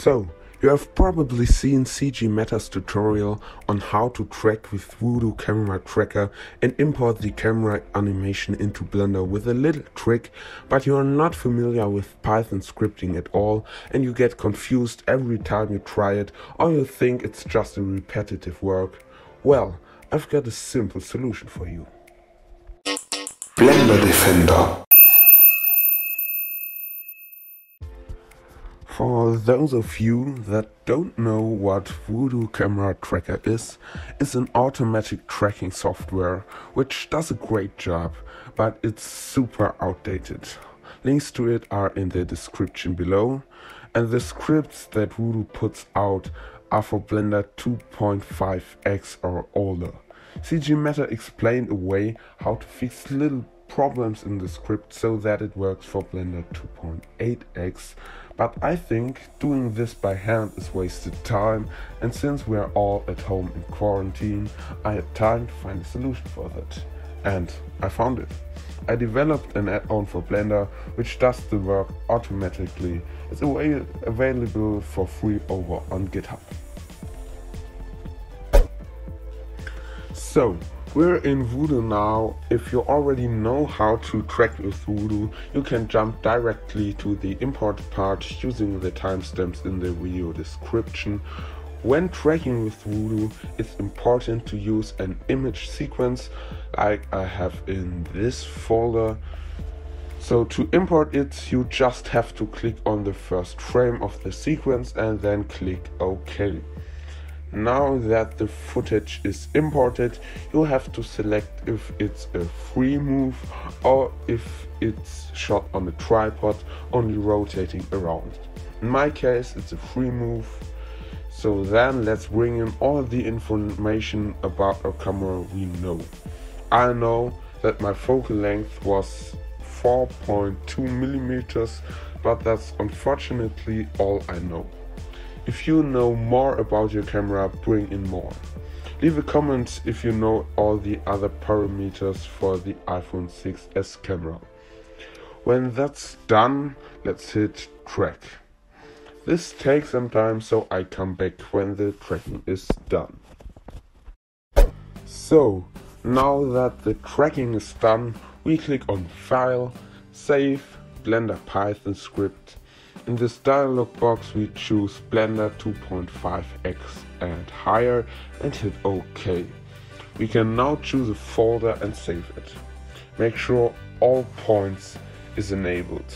So, you have probably seen CG Meta's tutorial on how to track with Voodoo Camera Tracker and import the camera animation into Blender with a little trick, but you are not familiar with Python scripting at all and you get confused every time you try it, or you think it's just a repetitive work. Well, I've got a simple solution for you. BlenderDefender. For those of you that don't know what Voodoo Camera Tracker is, it's an automatic tracking software which does a great job, but it's super outdated. Links to it are in the description below, and the scripts that Voodoo puts out are for Blender 2.5x or older. CG Meta explained a way how to fix little problems in the script so that it works for Blender 2.8x, but I think doing this by hand is wasted time, and since we are all at home in quarantine, I had time to find a solution for that. And I found it. I developed an add-on for Blender which does the work automatically. It's available for free over on GitHub. So, we're in Voodoo now. If you already know how to track with Voodoo, you can jump directly to the import part using the timestamps in the video description. When tracking with Voodoo, it's important to use an image sequence like I have in this folder. So to import it, you just have to click on the first frame of the sequence and then click OK. Now that the footage is imported, you have to select if it's a free move or if it's shot on a tripod, only rotating around. In my case, it's a free move. So then let's bring in all the information about our camera we know. I know that my focal length was 4.2 millimeters, but that's unfortunately all I know. If you know more about your camera, bring in more. Leave a comment if you know all the other parameters for the iPhone 6s camera. When that's done, let's hit track. This takes some time, so I come back when the tracking is done. So, now that the tracking is done, we click on File, Save, Blender Python script. In this dialog box we choose Blender 2.5x and higher and hit OK. We can now choose a folder and save it. Make sure all points is enabled.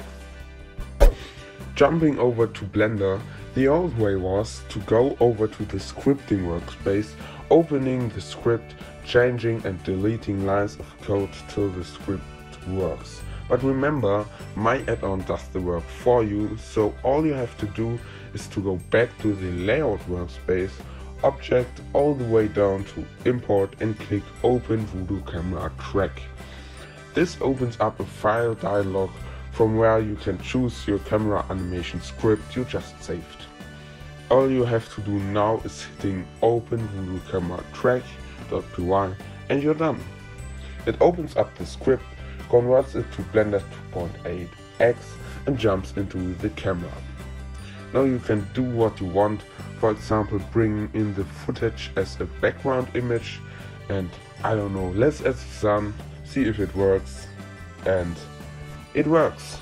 Jumping over to Blender, the old way was to go over to the scripting workspace, opening the script, changing and deleting lines of code till the script works. But remember, my add-on does the work for you, so all you have to do is to go back to the layout workspace, object all the way down to import and click open Voodoo Camera Track. This opens up a file dialog from where you can choose your camera animation script you just saved. All you have to do now is hitting open Voodoo Camera Track.py and you're done. It opens up the script, converts it to Blender 2.8x and jumps into the camera. Now you can do what you want, for example bring in the footage as a background image and I don't know, let's add the sun, see if it works, and it works.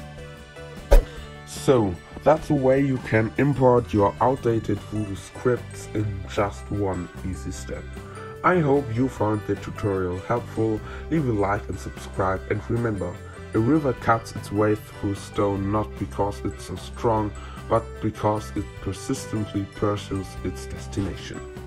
So that's the way you can import your outdated Voodoo scripts in just one easy step. I hope you found the tutorial helpful. Leave a like and subscribe, and remember, a river cuts its way through stone not because it's so strong, but because it persistently pursues its destination.